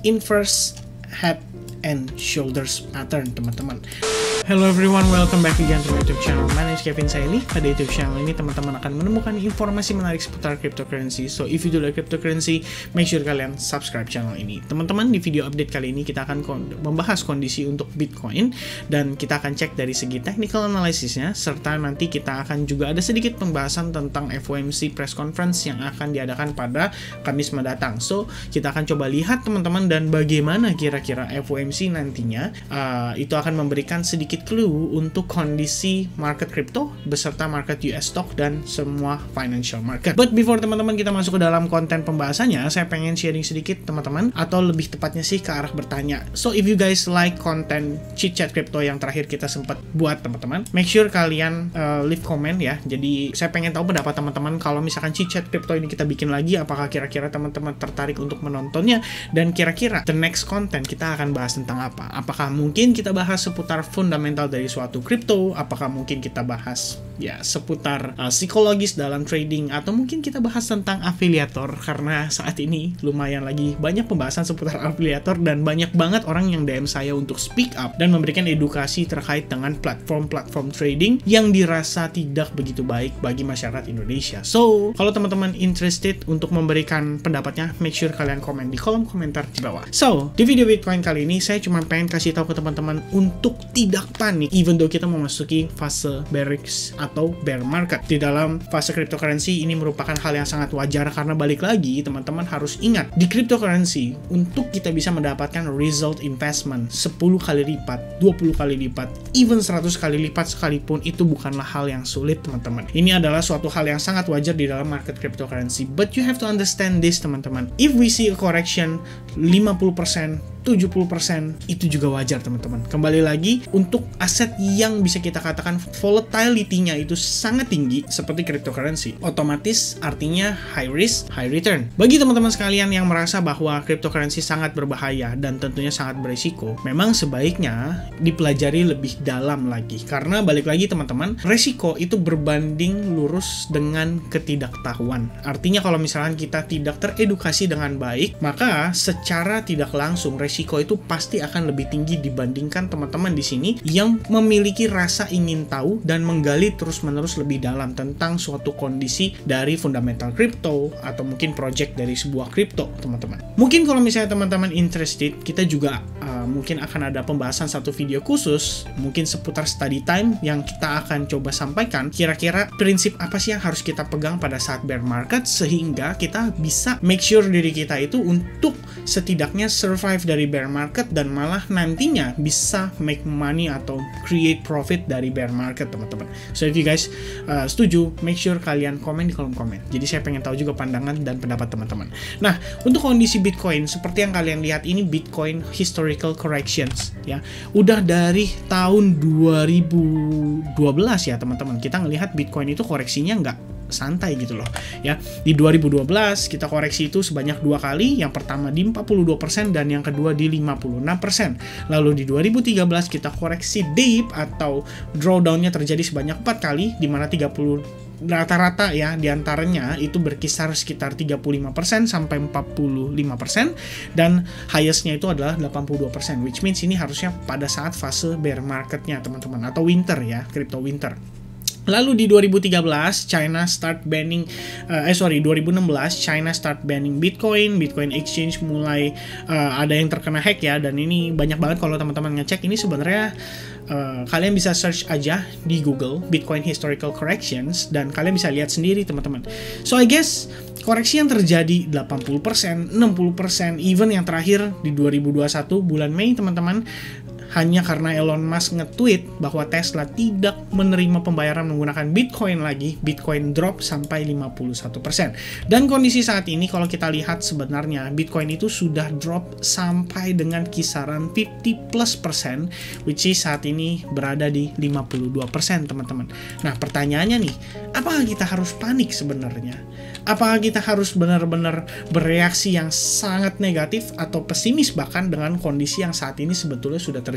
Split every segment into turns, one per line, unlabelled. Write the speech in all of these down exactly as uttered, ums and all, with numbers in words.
inverse head and shoulders pattern, teman-teman. Hello everyone, welcome back again to my YouTube channel. My name is Kevin Saili. Pada YouTube channel ini teman-teman akan menemukan informasi menarik seputar cryptocurrency. So if you do like cryptocurrency, make sure kalian subscribe channel ini. Teman-teman, di video update kali ini kita akan membahas kondisi untuk Bitcoin dan kita akan cek dari segi technical analysisnya, serta nanti kita akan juga ada sedikit pembahasan tentang F O M C press conference yang akan diadakan pada Kamis mendatang. So kita akan coba lihat teman-teman dan bagaimana kira-kira F O M C nantinya uh, itu akan memberikan sedikit clue untuk kondisi market crypto beserta market U S stock dan semua financial market. But before teman-teman kita masuk ke dalam konten pembahasannya, saya pengen sharing sedikit teman-teman, atau lebih tepatnya sih ke arah bertanya. So if you guys like konten chit chat crypto yang terakhir kita sempat buat teman-teman, make sure kalian uh, leave comment ya. Jadi saya pengen tahu pendapat teman-teman kalau misalkan chit chat crypto ini kita bikin lagi, apakah kira-kira teman-teman tertarik untuk menontonnya, dan kira-kira the next content kita akan bahas tentang apa? Apakah mungkin kita bahas seputar fundamental dari suatu kripto, apakah mungkin kita bahas ya seputar uh, psikologis dalam trading, atau mungkin kita bahas tentang afiliator, karena saat ini lumayan lagi banyak pembahasan seputar afiliator dan banyak banget orang yang D M saya untuk speak up dan memberikan edukasi terkait dengan platform-platform trading yang dirasa tidak begitu baik bagi masyarakat Indonesia. So kalau teman-teman interested untuk memberikan pendapatnya, make sure kalian komen di kolom komentar di bawah. So di video Bitcoin kali ini saya cuma pengen kasih tahu ke teman-teman untuk tidak panik even though kita memasuki fase bearish atau bear market. Di dalam fase cryptocurrency ini merupakan hal yang sangat wajar, karena balik lagi teman-teman harus ingat, di cryptocurrency untuk kita bisa mendapatkan result investment sepuluh kali lipat, dua puluh kali lipat, even seratus kali lipat sekalipun, itu bukanlah hal yang sulit teman-teman. Ini adalah suatu hal yang sangat wajar di dalam market cryptocurrency, but you have to understand this teman-teman. If we see a correction lima puluh persen, tujuh puluh persen, itu juga wajar teman-teman. Kembali lagi, untuk aset yang bisa kita katakan volatility-nya itu sangat tinggi seperti cryptocurrency, otomatis artinya high risk, high return. Bagi teman-teman sekalian yang merasa bahwa cryptocurrency sangat berbahaya dan tentunya sangat berisiko, memang sebaiknya dipelajari lebih dalam lagi, karena balik lagi teman-teman, resiko itu berbanding lurus dengan ketidaktahuan. Artinya kalau misalkan kita tidak teredukasi dengan baik, maka secara tidak langsung resiko itu pasti akan lebih tinggi dibandingkan teman-teman di sini yang memiliki rasa ingin tahu dan menggali terus-menerus lebih dalam tentang suatu kondisi dari fundamental crypto atau mungkin project dari sebuah crypto, teman-teman. Mungkin kalau misalnya teman-teman interested, kita juga uh, mungkin akan ada pembahasan satu video khusus mungkin seputar study time yang kita akan coba sampaikan kira-kira prinsip apa sih yang harus kita pegang pada saat bear market sehingga kita bisa make sure diri kita itu untuk setidaknya survive dari bear market dan malah nantinya bisa make money atau create profit dari bear market, teman-teman. So if you guys uh, setuju, make sure kalian komen di kolom komen. Jadi saya pengen tahu juga pandangan dan pendapat teman-teman. Nah, untuk kondisi Bitcoin seperti yang kalian lihat ini, Bitcoin historical corrections ya. Udah dari tahun dua ribu dua belas ya, teman-teman. Kita ngelihat Bitcoin itu koreksinya nggak santai gitu loh ya. Di dua ribu dua belas kita koreksi itu sebanyak dua kali, yang pertama di empat puluh dua persen dan yang kedua di lima puluh enam persen. Lalu di dua ribu tiga belas kita koreksi dip atau drawdown-nya terjadi sebanyak empat kali, di mana tiga puluh rata-rata ya diantaranya itu berkisar sekitar tiga puluh lima persen sampai empat puluh lima persen, dan highest-nya itu adalah delapan puluh dua persen, which means ini harusnya pada saat fase bear market-nya teman-teman, atau winter ya, crypto winter. Lalu di dua ribu tiga belas China start banning uh, eh sorry dua ribu enam belas China start banning Bitcoin, Bitcoin exchange mulai uh, ada yang terkena hack ya, dan ini banyak banget kalau teman-teman ngecek ini sebenarnya uh, kalian bisa search aja di Google Bitcoin historical corrections dan kalian bisa lihat sendiri teman-teman. So I guess koreksi yang terjadi delapan puluh persen, enam puluh persen, even yang terakhir di dua ribu dua puluh satu bulan Mei teman-teman, hanya karena Elon Musk nge-tweet bahwa Tesla tidak menerima pembayaran menggunakan Bitcoin lagi, Bitcoin drop sampai lima puluh satu persen. Dan kondisi saat ini kalau kita lihat sebenarnya Bitcoin itu sudah drop sampai dengan kisaran lima puluh plus persen, which is saat ini berada di lima puluh dua persen teman-teman. Nah pertanyaannya nih, apakah kita harus panik sebenarnya? Apakah kita harus benar-benar bereaksi yang sangat negatif atau pesimis bahkan dengan kondisi yang saat ini sebetulnya sudah terjadi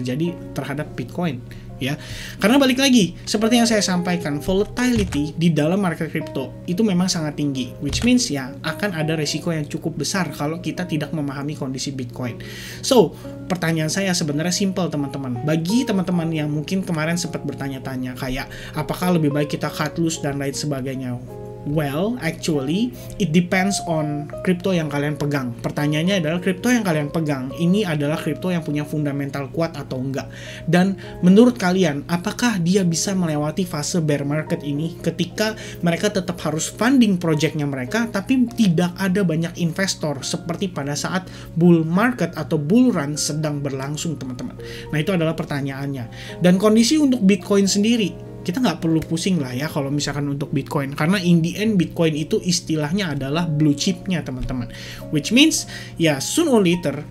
terjadi terhadap Bitcoin. Ya, karena balik lagi, seperti yang saya sampaikan, volatility di dalam market crypto itu memang sangat tinggi, which means ya akan ada resiko yang cukup besar kalau kita tidak memahami kondisi Bitcoin. So, pertanyaan saya sebenarnya simple teman-teman. Bagi teman-teman yang mungkin kemarin sempat bertanya-tanya kayak apakah lebih baik kita cut loose dan lain sebagainya. Well, actually, it depends on kripto yang kalian pegang. Pertanyaannya adalah kripto yang kalian pegang, ini adalah kripto yang punya fundamental kuat atau enggak? Dan menurut kalian, apakah dia bisa melewati fase bear market ini ketika mereka tetap harus funding projectnya mereka, tapi tidak ada banyak investor seperti pada saat bull market atau bull run sedang berlangsung, teman-teman. Nah, itu adalah pertanyaannya. Dan kondisi untuk Bitcoin sendiri, kita nggak perlu pusing lah ya kalau misalkan untuk Bitcoin, karena in the end Bitcoin itu istilahnya adalah blue chipnya teman-teman, which means ya soon or later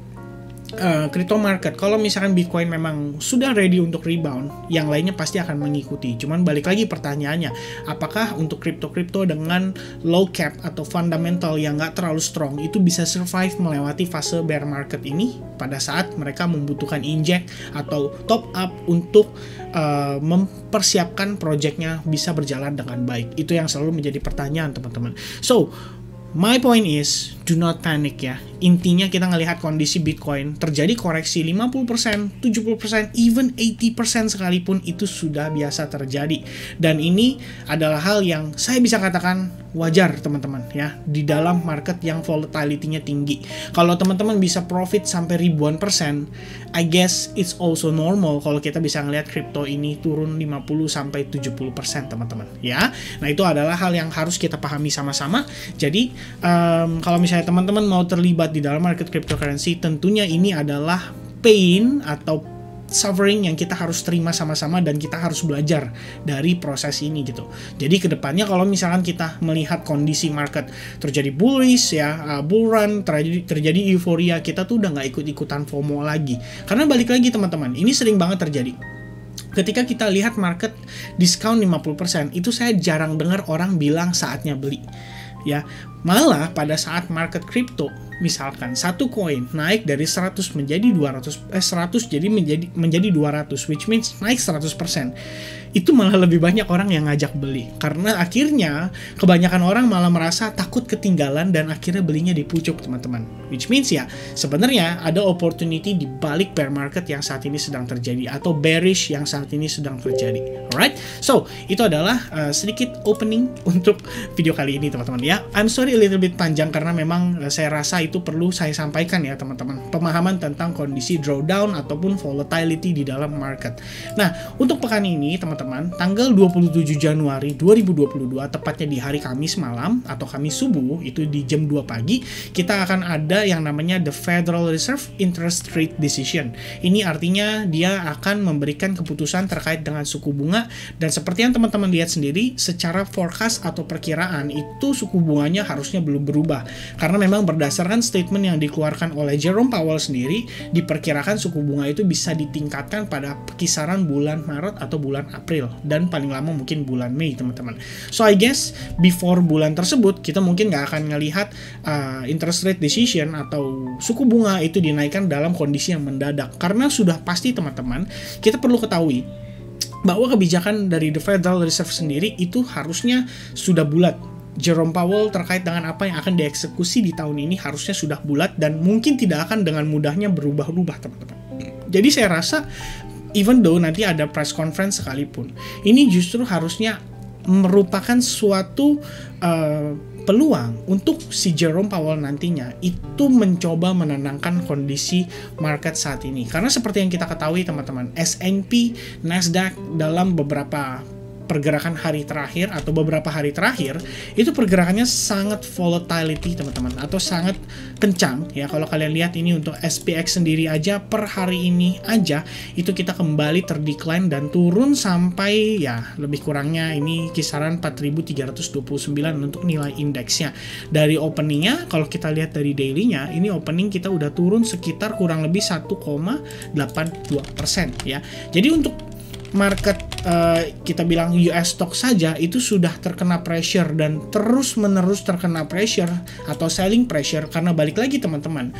Uh, crypto market, kalau misalkan Bitcoin memang sudah ready untuk rebound, yang lainnya pasti akan mengikuti. Cuman balik lagi pertanyaannya, apakah untuk kripto-kripto dengan low cap atau fundamental yang nggak terlalu strong itu bisa survive melewati fase bear market ini pada saat mereka membutuhkan inject atau top up untuk uh, mempersiapkan projectnya bisa berjalan dengan baik. Itu yang selalu menjadi pertanyaan teman-teman. So, my point is, do not panic ya. Intinya kita ngelihat kondisi Bitcoin terjadi koreksi lima puluh persen, tujuh puluh persen, even delapan puluh persen sekalipun itu sudah biasa terjadi. Dan ini adalah hal yang saya bisa katakan wajar teman-teman ya, di dalam market yang volatility-nya tinggi. Kalau teman-teman bisa profit sampai ribuan persen, I guess it's also normal kalau kita bisa ngelihat kripto ini turun lima puluh sampai tujuh puluh persen teman-teman ya. Nah, itu adalah hal yang harus kita pahami sama-sama. Jadi um, kalau misalnya teman-teman mau terlibat di dalam market cryptocurrency, tentunya ini adalah pain atau suffering yang kita harus terima sama-sama dan kita harus belajar dari proses ini gitu. Jadi kedepannya kalau misalkan kita melihat kondisi market terjadi bullish ya, uh, bull run, terjadi, terjadi euforia, kita tuh udah nggak ikut-ikutan FOMO lagi. Karena balik lagi teman-teman, ini sering banget terjadi. Ketika kita lihat market diskon lima puluh persen, itu saya jarang dengar orang bilang saatnya beli. Ya, malah pada saat market crypto misalkan satu koin naik dari seratus menjadi dua ratus, eh seratus jadi menjadi menjadi dua ratus, which means naik seratus persen. Itu malah lebih banyak orang yang ngajak beli. Karena akhirnya kebanyakan orang malah merasa takut ketinggalan dan akhirnya belinya di pucuk, teman-teman. Which means ya, sebenarnya ada opportunity di balik bear market yang saat ini sedang terjadi atau bearish yang saat ini sedang terjadi. Alright? So, itu adalah uh, sedikit opening untuk video kali ini, teman-teman ya. I'm sorry a little bit panjang karena memang uh, saya rasa itu perlu saya sampaikan ya, teman-teman. Pemahaman tentang kondisi drawdown ataupun volatility di dalam market. Nah, untuk pekan ini, teman-teman, teman-teman, tanggal dua puluh tujuh Januari dua ribu dua puluh dua, tepatnya di hari Kamis malam atau Kamis subuh, itu di jam dua pagi, kita akan ada yang namanya the Federal Reserve Interest Rate Decision. Ini artinya dia akan memberikan keputusan terkait dengan suku bunga, dan seperti yang teman-teman lihat sendiri, secara forecast atau perkiraan itu suku bunganya harusnya belum berubah. Karena memang berdasarkan statement yang dikeluarkan oleh Jerome Powell sendiri, diperkirakan suku bunga itu bisa ditingkatkan pada kisaran bulan Maret atau bulan April. Dan paling lama mungkin bulan Mei, teman-teman. So I guess before bulan tersebut kita mungkin nggak akan ngelihat uh, interest rate decision atau suku bunga itu dinaikkan dalam kondisi yang mendadak, karena sudah pasti, teman-teman, kita perlu ketahui bahwa kebijakan dari the Federal Reserve sendiri itu harusnya sudah bulat. Jerome Powell terkait dengan apa yang akan dieksekusi di tahun ini harusnya sudah bulat dan mungkin tidak akan dengan mudahnya berubah-ubah, teman-teman. Jadi saya rasa even though nanti ada press conference sekalipun, ini justru harusnya merupakan suatu uh, peluang untuk si Jerome Powell nantinya itu mencoba menenangkan kondisi market saat ini. Karena seperti yang kita ketahui, teman-teman, S and P, Nasdaq dalam beberapa pergerakan hari terakhir atau beberapa hari terakhir itu pergerakannya sangat volatility, teman-teman, atau sangat kencang ya. Kalau kalian lihat ini untuk S P X sendiri aja per hari ini aja itu kita kembali terdecline dan turun sampai ya lebih kurangnya ini kisaran empat ribu tiga ratus dua puluh sembilan untuk nilai indeksnya. Dari openingnya, kalau kita lihat dari dailynya, ini opening kita udah turun sekitar kurang lebih satu koma delapan dua persen ya. Jadi untuk market uh, kita bilang U S stock saja itu sudah terkena pressure dan terus menerus terkena pressure atau selling pressure, karena balik lagi, teman-teman,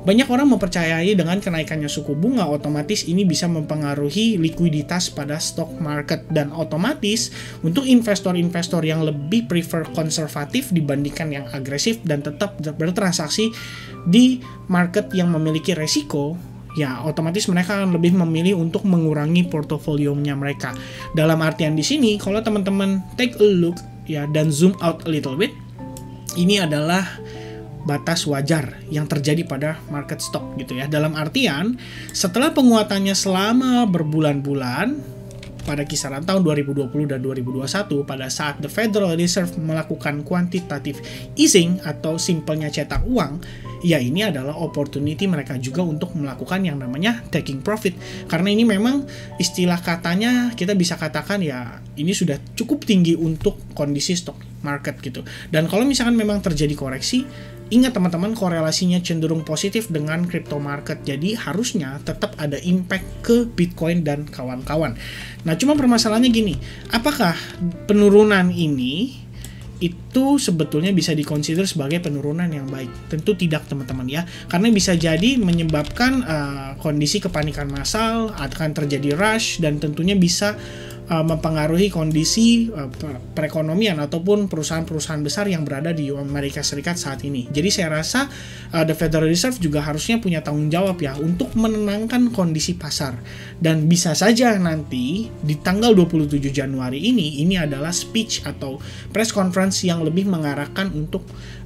Banyak orang mempercayai dengan kenaikannya suku bunga, otomatis ini bisa mempengaruhi likuiditas pada stock market, dan otomatis untuk investor-investor yang lebih prefer konservatif dibandingkan yang agresif dan tetap bertransaksi di market yang memiliki resiko, ya otomatis mereka akan lebih memilih untuk mengurangi portofolionya mereka. Dalam artian di sini, kalau teman-teman take a look ya dan zoom out a little bit, ini adalah batas wajar yang terjadi pada market stock gitu ya. Dalam artian, setelah penguatannya selama berbulan-bulan pada kisaran tahun dua ribu dua puluh dan dua ribu dua puluh satu, pada saat the Federal Reserve melakukan quantitative easing atau simpelnya cetak uang, ya ini adalah opportunity mereka juga untuk melakukan yang namanya taking profit. Karena ini memang istilah katanya kita bisa katakan ya ini sudah cukup tinggi untuk kondisi stock market gitu. Dan kalau misalkan memang terjadi koreksi, ingat teman-teman, korelasinya cenderung positif dengan crypto market. Jadi harusnya tetap ada impact ke Bitcoin dan kawan-kawan. Nah, cuma permasalahannya gini, apakah penurunan ini itu sebetulnya bisa dikonsider sebagai penurunan yang baik? Tentu tidak teman-teman ya, karena bisa jadi menyebabkan uh, kondisi kepanikan massal, akan terjadi rush, dan tentunya bisa uh, mempengaruhi kondisi uh, perekonomian ataupun perusahaan-perusahaan besar yang berada di Amerika Serikat saat ini. Jadi saya rasa uh, the Federal Reserve juga harusnya punya tanggung jawab ya untuk menenangkan kondisi pasar. Dan bisa saja nanti di tanggal dua puluh tujuh Januari ini, ini adalah speech atau press conference yang lebih mengarahkan untuk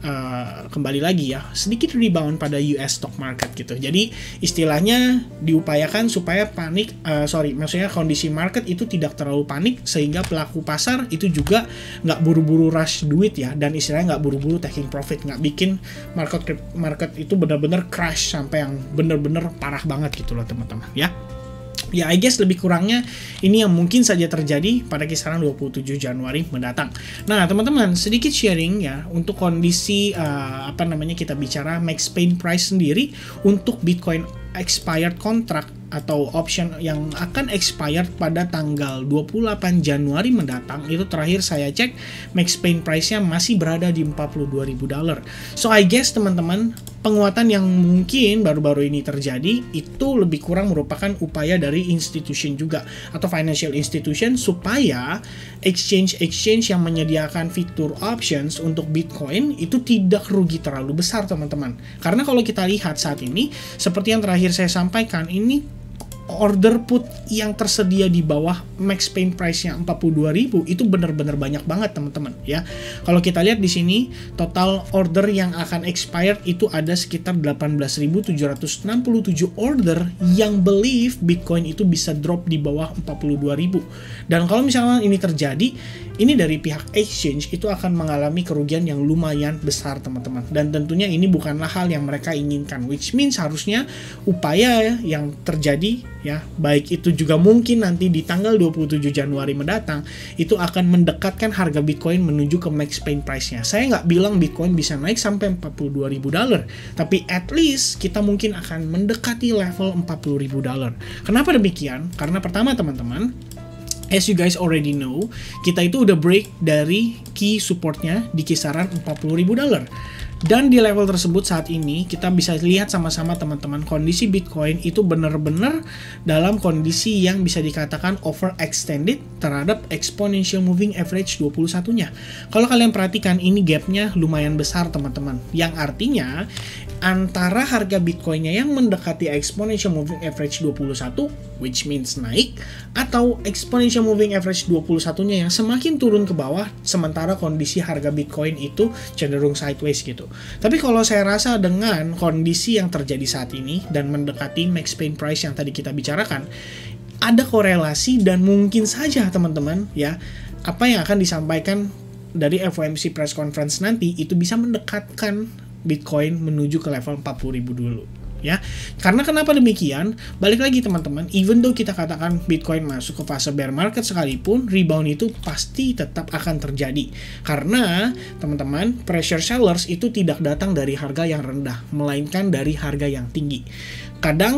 uh, kembali lagi ya, sedikit rebound pada U S stock market gitu. Jadi istilahnya diupayakan supaya panik, uh, sorry, maksudnya kondisi market itu tidak terlalu panik, sehingga pelaku pasar itu juga nggak buru-buru rush duit ya, dan istilahnya nggak buru-buru taking profit, nggak bikin market market itu benar-benar crash sampai yang benar-benar parah banget gitu loh teman-teman ya. Ya, I guess lebih kurangnya ini yang mungkin saja terjadi pada kisaran dua puluh tujuh Januari mendatang. Nah, teman-teman, sedikit sharing ya untuk kondisi uh, apa namanya kita bicara max pain price sendiri untuk Bitcoin expired contract atau option yang akan expired pada tanggal dua puluh delapan Januari mendatang. Itu terakhir saya cek max pain price-nya masih berada di empat puluh dua ribu dolar. So I guess teman-teman, penguatan yang mungkin baru-baru ini terjadi itu lebih kurang merupakan upaya dari institution juga atau financial institution supaya exchange-exchange yang menyediakan fitur options untuk Bitcoin itu tidak rugi terlalu besar teman-teman. Karena kalau kita lihat saat ini, seperti yang terakhir saya sampaikan, ini order put yang tersedia di bawah max pain price-nya empat puluh dua ribu itu benar-benar banyak banget teman-teman ya. Kalau kita lihat di sini total order yang akan expired itu ada sekitar delapan belas ribu tujuh ratus enam puluh tujuh order yang believe Bitcoin itu bisa drop di bawah empat puluh dua ribu. Dan kalau misalnya ini terjadi, ini dari pihak exchange itu akan mengalami kerugian yang lumayan besar teman-teman. Dan tentunya ini bukanlah hal yang mereka inginkan, which means harusnya upaya yang terjadi ya, baik itu juga mungkin nanti di tanggal dua puluh tujuh Januari mendatang itu akan mendekatkan harga Bitcoin menuju ke max pain price-nya. Saya nggak bilang Bitcoin bisa naik sampai empat puluh dua ribu dolar, tapi at least kita mungkin akan mendekati level empat puluh ribu dolar. Kenapa demikian? Karena pertama teman-teman, as you guys already know, kita itu udah break dari key supportnya di kisaran empat puluh ribu dolar. Dan di level tersebut saat ini kita bisa lihat sama-sama teman-teman, kondisi Bitcoin itu benar-benar dalam kondisi yang bisa dikatakan overextended terhadap exponential moving average dua puluh satunya. Kalau kalian perhatikan, ini gapnya lumayan besar teman-teman, yang artinya antara harga Bitcoinnya yang mendekati exponential moving average dua puluh satu, which means naik, atau exponential moving average dua puluh satunya yang semakin turun ke bawah, sementara kondisi harga Bitcoin itu cenderung sideways gitu. Tapi kalau saya rasa dengan kondisi yang terjadi saat ini dan mendekati max pain price yang tadi kita bicarakan, ada korelasi dan mungkin saja teman-teman ya, apa yang akan disampaikan dari F O M C press conference nanti itu bisa mendekatkan Bitcoin menuju ke level empat puluh ribu dulu ya. Karena kenapa demikian? Balik lagi teman-teman, even though kita katakan Bitcoin masuk ke fase bear market sekalipun, rebound itu pasti tetap akan terjadi. Karena teman-teman, pressure sellers itu tidak datang dari harga yang rendah, melainkan dari harga yang tinggi. Kadang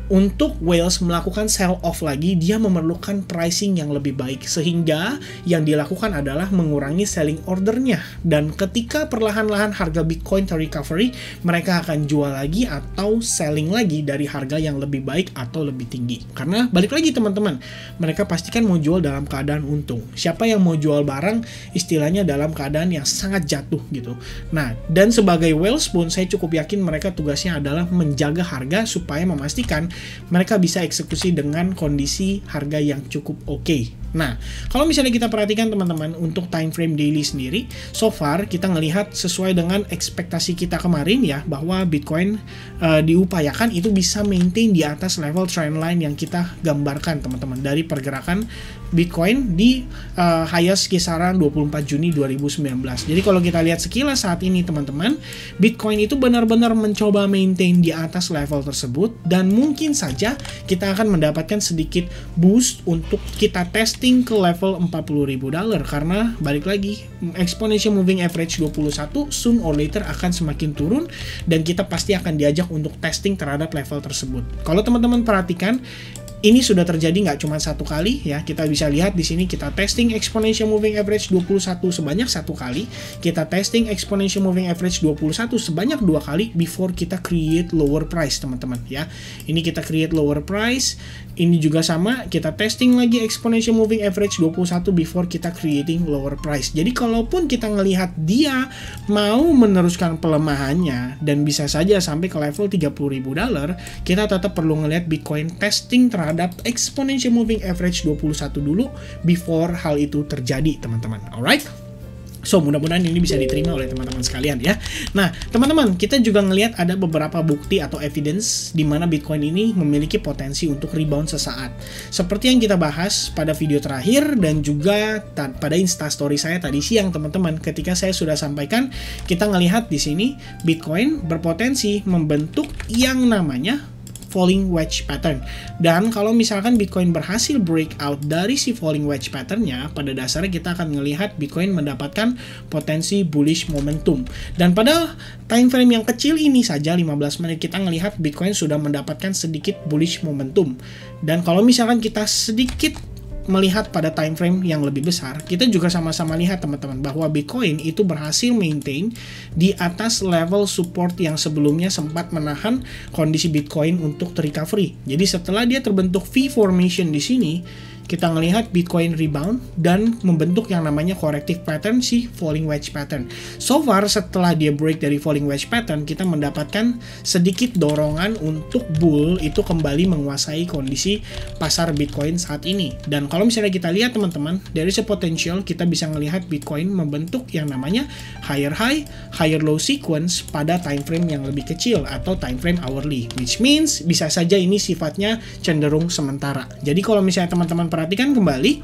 untuk whales melakukan sell off lagi, dia memerlukan pricing yang lebih baik, sehingga yang dilakukan adalah mengurangi selling ordernya. Dan ketika perlahan-lahan harga Bitcoin ter-recovery, mereka akan jual lagi atau selling lagi dari harga yang lebih baik atau lebih tinggi. Karena balik lagi teman-teman, mereka pastikan mau jual dalam keadaan untung. Siapa yang mau jual barang istilahnya dalam keadaan yang sangat jatuh gitu. Nah, dan sebagai whales pun saya cukup yakin mereka tugasnya adalah menjaga harga supaya memastikan mereka bisa eksekusi dengan kondisi harga yang cukup oke. Okay. Nah, kalau misalnya kita perhatikan teman-teman untuk time frame daily sendiri, so far kita ngelihat sesuai dengan ekspektasi kita kemarin ya, bahwa Bitcoin uh, diupayakan itu bisa maintain di atas level trendline yang kita gambarkan teman-teman dari pergerakan Bitcoin di uh, highest kisaran dua puluh empat Juni dua ribu sembilan belas. Jadi kalau kita lihat sekilas saat ini teman-teman, Bitcoin itu benar-benar mencoba maintain di atas level tersebut, dan mungkin saja kita akan mendapatkan sedikit boost untuk kita testing ke level empat puluh ribu dolar, karena balik lagi exponential moving average dua puluh satu soon or later akan semakin turun, dan kita pasti akan diajak untuk testing terhadap level tersebut. Kalau teman-teman perhatikan, ini sudah terjadi nggak cuma satu kali ya, kita bisa lihat di sini kita testing exponential moving average dua puluh satu sebanyak satu kali, kita testing exponential moving average dua puluh satu sebanyak dua kali before kita create lower price teman-teman ya. Ini kita create lower price, ini juga sama, kita testing lagi exponential moving average dua puluh satu before kita creating lower price. Jadi kalaupun kita ngelihat dia mau meneruskan pelemahannya dan bisa saja sampai ke level tiga puluh ribu dolar, kita tetap perlu ngelihat Bitcoin testing terhadap terhadap exponential moving average dua puluh satu dulu before hal itu terjadi teman-teman. Alright? So, mudah-mudahan ini bisa diterima oleh teman-teman sekalian ya. Nah, teman-teman, kita juga ngelihat ada beberapa bukti atau evidence di mana Bitcoin ini memiliki potensi untuk rebound sesaat. Seperti yang kita bahas pada video terakhir dan juga pada Instastory saya tadi siang, teman-teman, ketika saya sudah sampaikan, kita ngelihat di sini Bitcoin berpotensi membentuk yang namanya falling wedge pattern. Dan kalau misalkan Bitcoin berhasil breakout dari si falling wedge patternnya, pada dasarnya kita akan melihat Bitcoin mendapatkan potensi bullish momentum. Dan pada time frame yang kecil ini saja, lima belas menit, kita melihat Bitcoin sudah mendapatkan sedikit bullish momentum. Dan kalau misalkan kita sedikit melihat pada time frame yang lebih besar, kita juga sama-sama lihat teman-teman bahwa Bitcoin itu berhasil maintain di atas level support yang sebelumnya sempat menahan kondisi Bitcoin untuk recovery. Jadi setelah dia terbentuk V formation di sini, kita melihat Bitcoin rebound dan membentuk yang namanya corrective pattern, si falling wedge pattern. So far, setelah dia break dari falling wedge pattern, kita mendapatkan sedikit dorongan untuk bull itu kembali menguasai kondisi pasar Bitcoin saat ini. Dan kalau misalnya kita lihat teman-teman, dari potential kita bisa melihat Bitcoin membentuk yang namanya higher high, higher low sequence pada time frame yang lebih kecil atau time frame hourly, which means bisa saja ini sifatnya cenderung sementara. Jadi kalau misalnya teman-teman perhatikan kembali,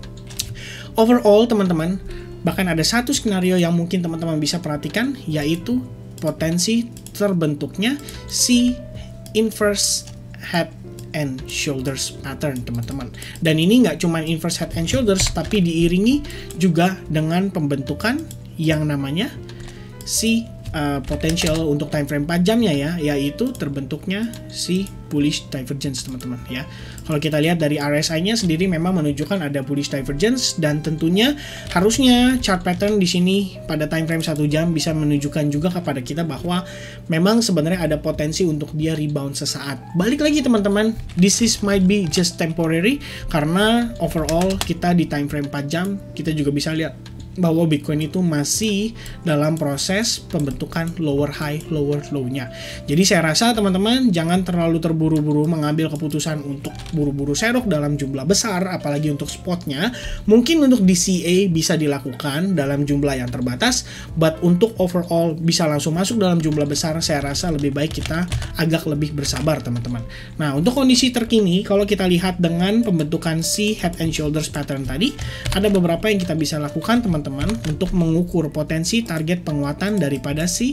overall teman-teman, bahkan ada satu skenario yang mungkin teman-teman bisa perhatikan, yaitu potensi terbentuknya si inverse head and shoulders pattern teman-teman. Dan ini nggak cuma inverse head and shoulders, tapi diiringi juga dengan pembentukan yang namanya si uh, potential untuk time frame empat jamnya ya, yaitu terbentuknya si bullish divergence teman-teman ya. Kalau kita lihat dari R S I-nya sendiri memang menunjukkan ada bullish divergence, dan tentunya harusnya chart pattern di sini pada time frame satu jam bisa menunjukkan juga kepada kita bahwa memang sebenarnya ada potensi untuk dia rebound sesaat. Balik lagi teman-teman, this is might be just temporary, karena overall kita di time frame empat jam kita juga bisa lihat bahwa Bitcoin itu masih dalam proses pembentukan lower high, lower low-nya. Jadi saya rasa teman-teman jangan terlalu terburu-buru mengambil keputusan untuk buru-buru serok dalam jumlah besar, apalagi untuk spotnya. Mungkin untuk D C A bisa dilakukan dalam jumlah yang terbatas, but untuk overall bisa langsung masuk dalam jumlah besar, saya rasa lebih baik kita agak lebih bersabar teman-teman. Nah, untuk kondisi terkini, kalau kita lihat dengan pembentukan si head and shoulders pattern tadi, ada beberapa yang kita bisa lakukan teman-teman teman-teman untuk mengukur potensi target penguatan daripada si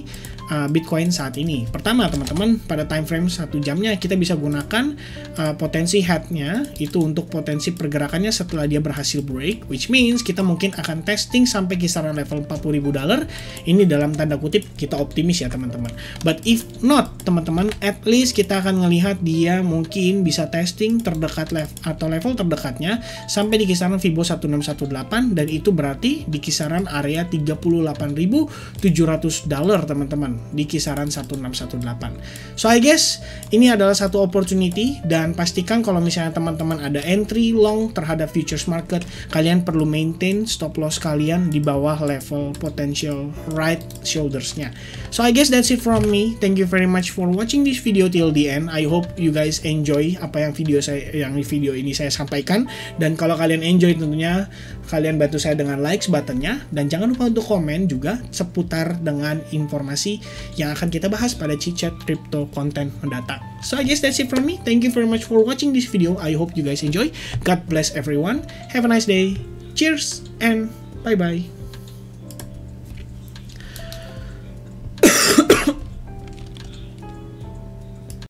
uh, Bitcoin saat ini. Pertama teman-teman, pada time frame satu jamnya kita bisa gunakan uh, potensi head-nya itu untuk potensi pergerakannya setelah dia berhasil break, which means kita mungkin akan testing sampai kisaran level empat puluh ribu dolar. Ini dalam tanda kutip kita optimis ya teman-teman. But if not teman-teman, at least kita akan ngelihat dia mungkin bisa testing terdekat level atau level terdekatnya sampai di kisaran Fibo satu enam satu delapan, dan itu berarti di kisaran area tiga puluh delapan ribu tujuh ratus dolar teman-teman, di kisaran satu enam satu delapan. So I guess ini adalah satu opportunity, dan pastikan kalau misalnya teman-teman ada entry long terhadap futures market, kalian perlu maintain stop loss kalian di bawah level potential right shoulders-nya. So I guess that's it from me. Thank you very much for watching this video till the end. I hope you guys enjoy apa yang video saya yang di video ini saya sampaikan, dan kalau kalian enjoy tentunya kalian bantu saya dengan likes buttonnya, dan jangan lupa untuk komen juga seputar dengan informasi yang akan kita bahas pada chit-chat crypto konten mendatang. So I guess that's it from me. Thank you very much for watching this video. I hope you guys enjoy. God bless everyone. Have a nice day. Cheers and bye bye.